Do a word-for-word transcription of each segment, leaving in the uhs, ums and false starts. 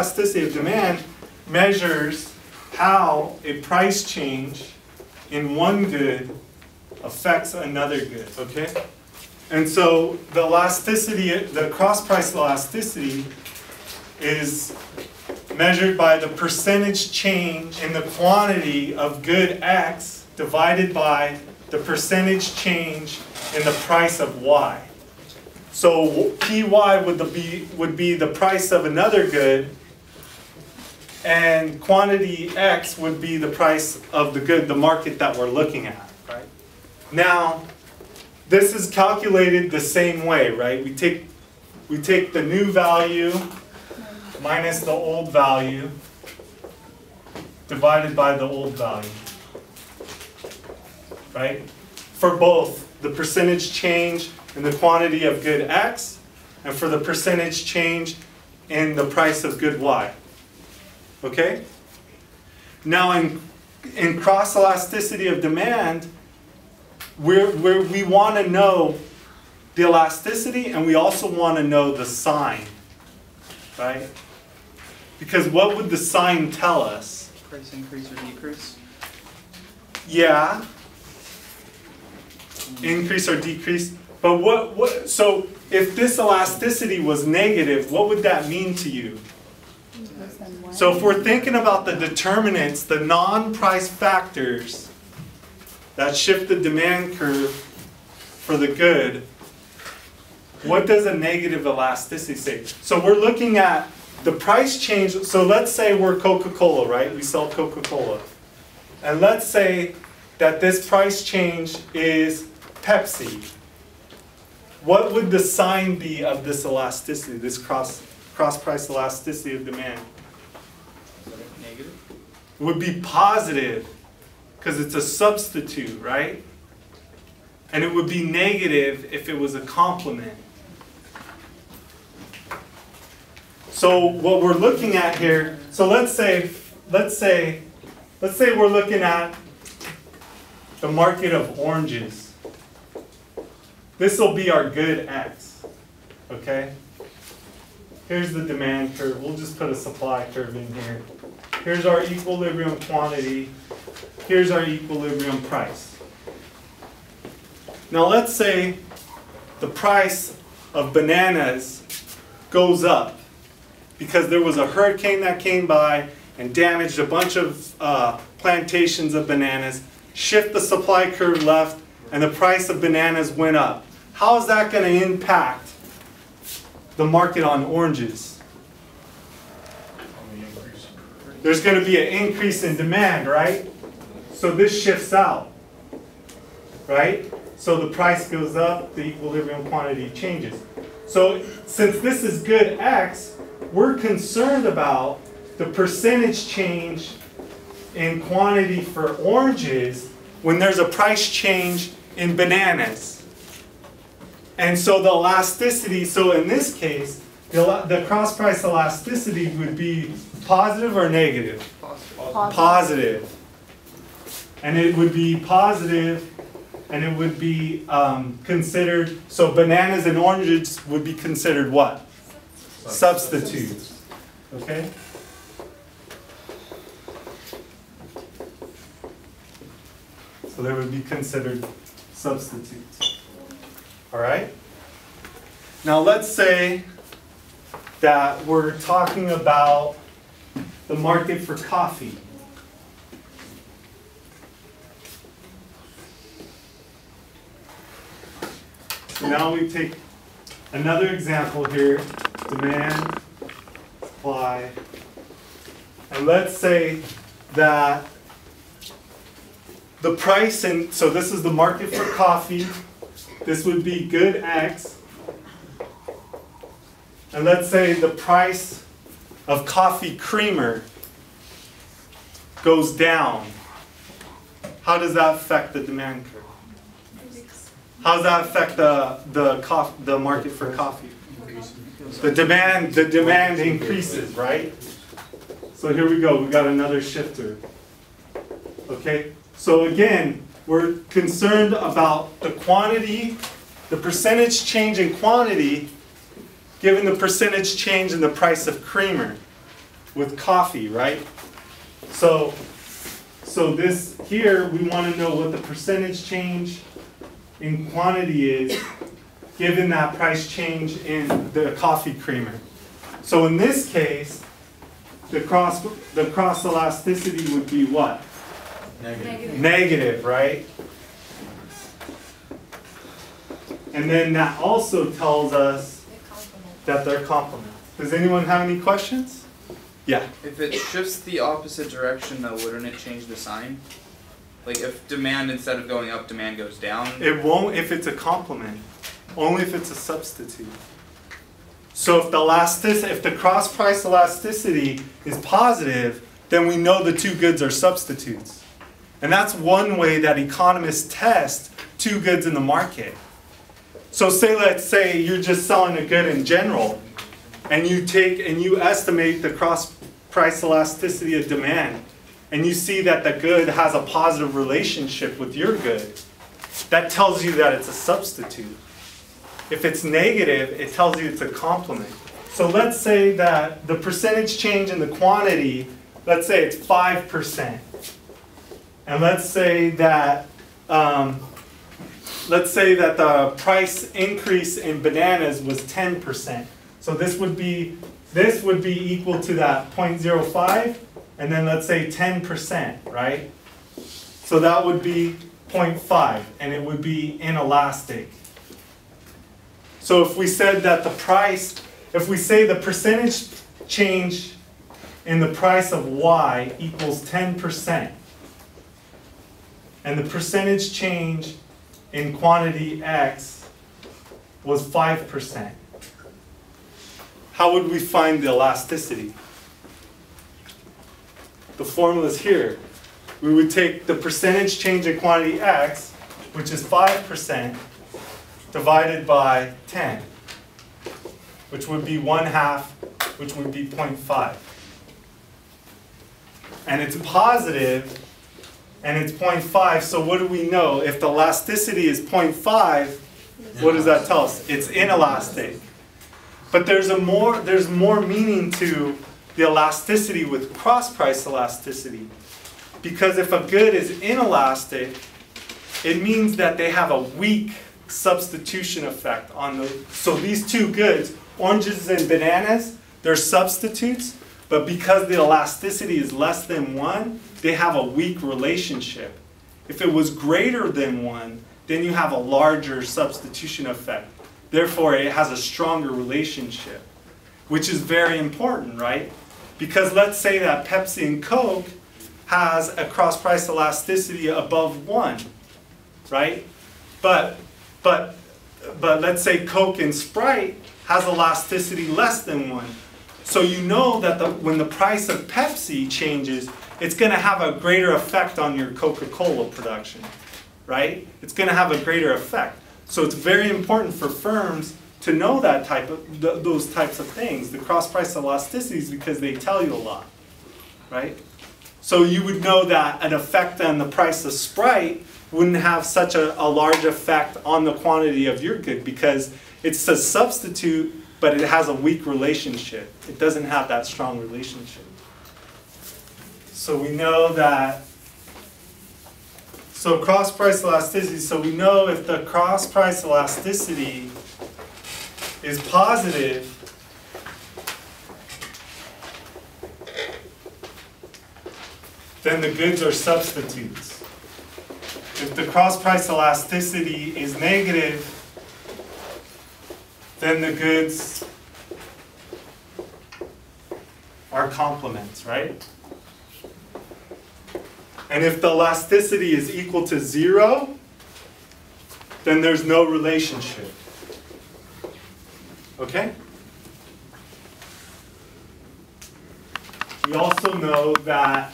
Elasticity of demand measures how a price change in one good affects another good, okay? And so the elasticity, the cross-price elasticity is measured by the percentage change in the quantity of good X divided by the percentage change in the price of Y. So P Y would be, would be the price of another good, and quantity X would be the price of the good, the market that we're looking at, right? Now, this is calculated the same way, right? We take, we take the new value minus the old value divided by the old value, right? For both the percentage change in the quantity of good X and for the percentage change in the price of good Y. Okay? Now in, in cross elasticity of demand, we're, we're, we want to know the elasticity and we also want to know the sign, right? Because what would the sign tell us? Price increase or decrease? Yeah. Increase or decrease. But what, what, so if this elasticity was negative, what would that mean to you? So if we're thinking about the determinants, the non-price factors that shift the demand curve for the good, what does a negative elasticity say? So we're looking at the price change. So let's say we're Coca-Cola, right? We sell Coca-Cola. And let's say that this price change is Pepsi. What would the sign be of this elasticity, this cross, cross-price elasticity of demand? Negative? It would be positive, because it's a substitute, right? And it would be negative if it was a complement. So what we're looking at here, so let's say, let's say, let's say we're looking at the market of oranges. This will be our good X, okay? Here's the demand curve. We'll just put a supply curve in here. Here's our equilibrium quantity. Here's our equilibrium price. Now let's say the price of bananas goes up because there was a hurricane that came by and damaged a bunch of uh, plantations of bananas, shift the supply curve left, and the price of bananas went up. How is that going to impact the market on oranges? There's going to be an increase in demand, right? So this shifts out, right? So the price goes up, the equilibrium quantity changes. So since this is good X, we're concerned about the percentage change in quantity for oranges when there's a price change in bananas. And so the elasticity, so in this case, the, the cross-price elasticity would be positive or negative? Positive. Positive. And it would be positive, and it would be um, considered, so bananas and oranges would be considered what? Substitutes. Okay? So they would be considered substitutes. All right? Now let's say that we're talking about the market for coffee. So now we take another example here, demand, supply, and let's say that the price, and so this is the market for coffee, this would be good X, and let's say the price of coffee creamer goes down. How does that affect the demand curve? How does that affect the the, cof the market for coffee? The demand the demand increases, right? So here we go. We got another shifter. Okay. So again, we're concerned about the quantity, the percentage change in quantity, given the percentage change in the price of creamer. with coffee, right? So, so this here, we want to know what the percentage change in quantity is given that price change in the coffee creamer. So in this case, the cross the cross elasticity would be what? Negative. Negative, right? And then that also tells us that they're complement. Does anyone have any questions? Yeah. If it shifts the opposite direction, though, wouldn't it change the sign? Like if demand, instead of going up, demand goes down? It won't if it's a complement. Only if it's a substitute. So if the elastic, if the cross price elasticity is positive, then we know the two goods are substitutes. And that's one way that economists test two goods in the market. So say, let's say you're just selling a good in general, and you take and you estimate the cross price elasticity of demand, and you see that the good has a positive relationship with your good. That tells you that it's a substitute. If it's negative, it tells you it's a complement. So let's say that the percentage change in the quantity, let's say it's five percent. And let's say that um, let's say that the price increase in bananas was ten percent. So this would be this would be equal to that zero point zero five, and then let's say ten percent, right? So that would be zero point five, and it would be inelastic. So if we said that the price, if we say the percentage change in the price of Y equals ten percent, and the percentage change in quantity X was five percent, how would we find the elasticity? The formula's here. We would take the percentage change in quantity X, which is five percent, divided by ten, which would be one half, which would be zero point five. And it's positive, and it's zero point five, so what do we know? If the elasticity is zero point five, what does that tell us? It's inelastic. But there's a more there's more meaning to the elasticity with cross-price elasticity. Because if a good is inelastic, it means that they have a weak substitution effect on the. So these two goods, oranges and bananas, they're substitutes, but because the elasticity is less than one, they have a weak relationship. If it was greater than one, then you have a larger substitution effect. Therefore, it has a stronger relationship, which is very important, right? Because let's say that Pepsi and Coke has a cross-price elasticity above one, right? But, but, but let's say Coke and Sprite has elasticity less than one. So you know that the, when the price of Pepsi changes, it's going to have a greater effect on your Coca-Cola production, right? It's going to have a greater effect. So it's very important for firms to know that type of th those types of things, the cross-price elasticities, because they tell you a lot, right? So you would know that an effect on the price of Sprite wouldn't have such a, a large effect on the quantity of your good because it's a substitute, but it has a weak relationship. It doesn't have that strong relationship. So we know that, so cross-price elasticity, so we know if the cross-price elasticity is positive, then the goods are substitutes. If the cross-price elasticity is negative, then the goods are complements, right? And if the elasticity is equal to zero, then there's no relationship. Okay? We also know that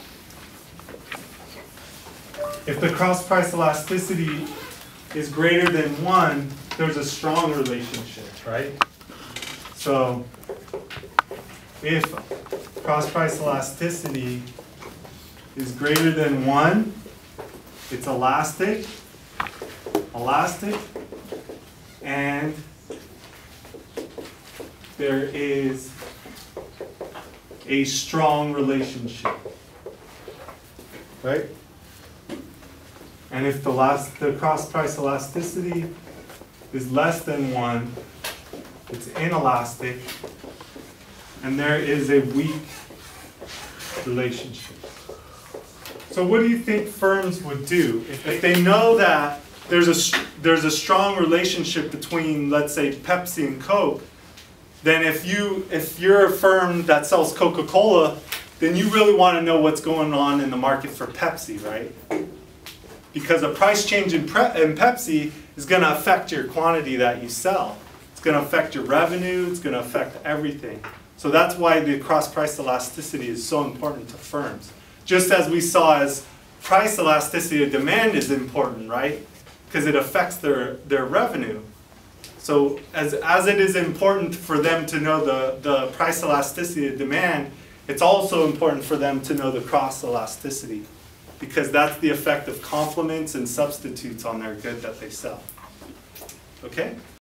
if the cross-price elasticity is greater than one, there's a strong relationship, right? So if cross-price elasticity is greater than one, it's elastic, elastic, and there is a strong relationship. Right? And if the last the cross price elasticity is less than one, it's inelastic, and there is a weak relationship. So what do you think firms would do if they know that there's a there's a strong relationship between, let's say, Pepsi and Coke? Then if you if you're a firm that sells Coca-Cola, then you really want to know what's going on in the market for Pepsi, right? Because a price change in, Pre in Pepsi is going to affect your quantity that you sell. It's going to affect your revenue. It's going to affect everything. So that's why the cross-price elasticity is so important to firms. Just as we saw as price elasticity of demand is important, right? Because it affects their, their revenue. So as, as it is important for them to know the, the price elasticity of demand, it's also important for them to know the cross elasticity, because that's the effect of complements and substitutes on their good that they sell. Okay?